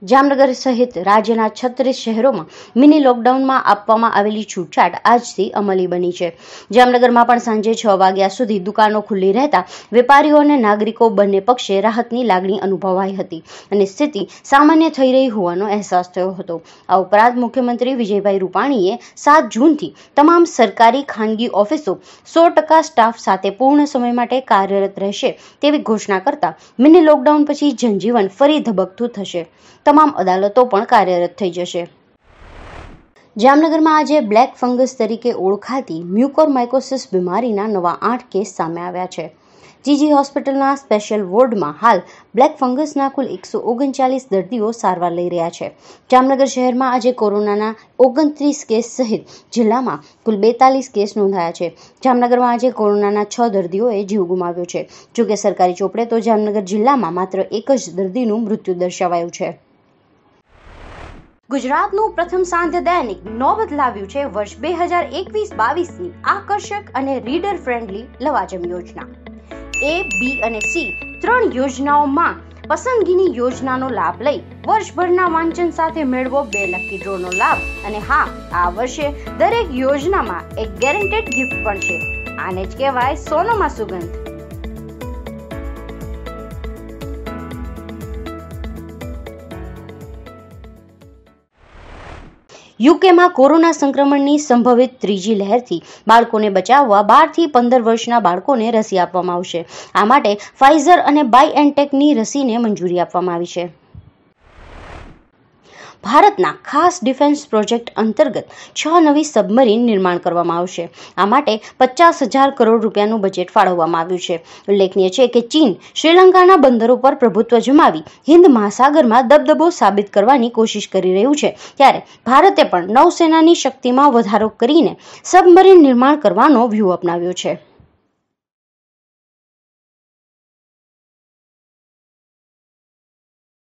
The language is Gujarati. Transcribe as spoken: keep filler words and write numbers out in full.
જામનગર સહિત રાજ્યના છત્રીસ શહેરોમાં મિની લોકડાઉનમાં આપવામાં આવેલી છૂટછાટ આજથી અમલી બની છે. જામનગરમાં પણ સાંજે છ વાગ્યા સુધી દુકાનો ખુલ્લી રહેતા વેપારીઓ અને નાગરિકો બંને પક્ષે રાહતની લાગણી અનુભવાઈ હતી અને સ્થિતિ સામાન્ય થઈ રહી હોવાનો અહેસાસ થયો હતો. આ ઉપરાંત મુખ્યમંત્રી વિજયભાઈ રૂપાણીએ સાત જૂનથી તમામ સરકારી ખાનગી ઓફિસો સો ટકા સ્ટાફ સાથે પૂર્ણ સમય માટે કાર્યરત રહેશે તેવી ઘોષણા કરતા મિની લોકડાઉન પછી જનજીવન ફરી ધબકતું થશે. તમામ અદાલતો પણ કાર્યરત થઈ જશે. જામનગરમાં આજે બ્લેક ફંગસ તરીકે ઓળખાતી મ્યુકોરમાઇકોસિસ બીમારીના નવા આઠ કેસ સામે આવ્યા છે. જીજી હોસ્પિટલના સ્પેશિયલ વોર્ડમાં હાલ બ્લેક ફંગસના કુલ એકસો ઓગણચાલીસ દર્દીઓ સારવાર લઈ રહ્યા છે. જામનગર શહેરમાં આજે કોરોનાના ઓગણત્રીસ કેસ સહિત જિલ્લામાં કુલ બેતાલીસ કેસ નોંધાયા છે. જામનગરમાં આજે કોરોનાના છ દર્દીઓએ જીવ ગુમાવ્યો છે. જોકે સરકારી ચોપડે તો જામનગર જિલ્લામાં માત્ર એક જ દર્દીનું મૃત્યુ દર્શાવાયું છે. ગુજરાતનું પ્રથમ સાંધ્ય દૈનિક નોબત લાવ્યું છે વર્ષ બે હજાર એકવીસ બાવીસની આકર્ષક અને રીડર ફ્રેન્ડલી લવાજમ યોજના. એ, બી અને સી ત્રણ યોજનાઓમાં પસંદગીની યોજનાનો લાભ લઈ વર્ષભરના વાંચન સાથે મેળવો બે લકી ડ્રોનો લાભ. અને હા, આ વર્ષે દરેક યોજનામાં એક ગેરંટેડ ગિફ્ટ પણ છે. આને જ કહેવાય સોનામાં સુગંધ. યુકેમાં કોરોના સંક્રમણની સંભવિત ત્રીજી લહેરથી બાળકોને બચાવવા બાર થી પંદર વર્ષના બાળકોને રસી આપવામાં આવશે. આ માટે ફાઇઝર અને બાયએનટેકની રસીને મંજૂરી આપવામાં આવી છે. ભારતના ખાસ ડિફેન્સ પ્રોજેક્ટ અંતર્ગત છ નવી સબમરીન નિર્માણ કરવામાં આવશે. આ માટે પચાસ હજાર કરોડ રૂપિયાનું બજેટ ફાળવવામાં આવ્યું છે. ઉલ્લેખનીય છે કે ચીન શ્રીલંકાના બંદરો પર પ્રભુત્વ જમાવી હિન્દ મહાસાગરમાં દબદબો સાબિત કરવાની કોશિશ કરી રહ્યું છે, ત્યારે ભારતે પણ નૌસેનાની શક્તિમાં વધારો કરીને સબમરીન નિર્માણ કરવાનો વ્યૂહ અપનાવ્યો છે.